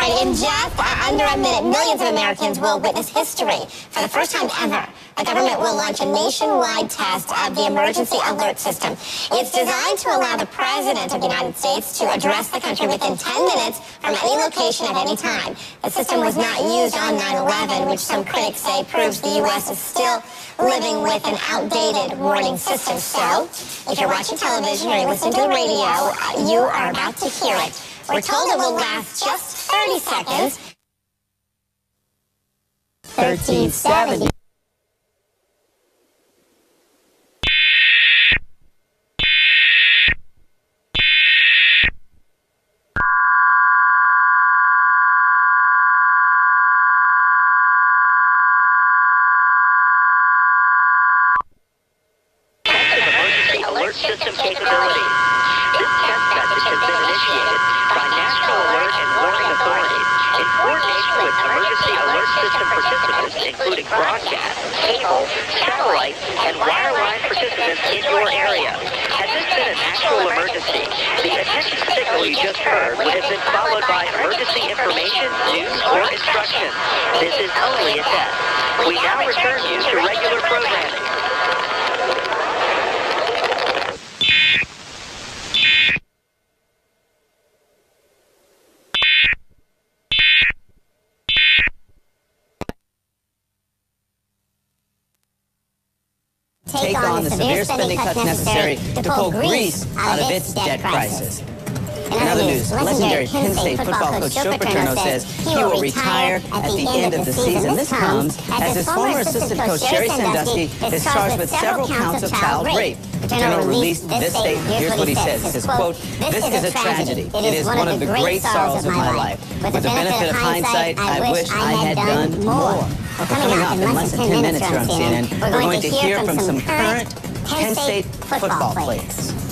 right, in just under a minute, millions of Americans will witness history. For the first time ever, the government will launch a nationwide test of the emergency alert system. It's designed to allow the President of the United States to address the country within 10 minutes from any location at any time. The system was not used on 9/11, which some critics say proves the U.S. is still living with an outdated warning system. So, if you're watching television or you're listening to the radio, you are about to hear it. We're told it will last just 30 seconds. 1370. System capabilities. This test message has been initiated by National Alert and Warning Authority in coordination with emergency alert system participants, including broadcast, cable, satellite, and wireline participants in your area. Had this been an actual emergency, the attention signal you just heard would have been followed by emergency information, news, or instruction. This is only a test. We now return you to regular programming. Take on the severe spending cuts necessary to pull Greece out of its debt crisis. In other news, legendary Penn State football coach Joe Paterno says he will retire at the end of the season. This comes as his former assistant coach Jerry Sandusky is charged with several counts of child rape. Paterno released this statement. Here's what he says. He says, quote, "This is a tragedy. It is one of the great sorrows of my life. With the benefit of hindsight, I wish I had done more." Coming up in less than 10 minutes here on CNN, we're going to hear from some current Penn State football players.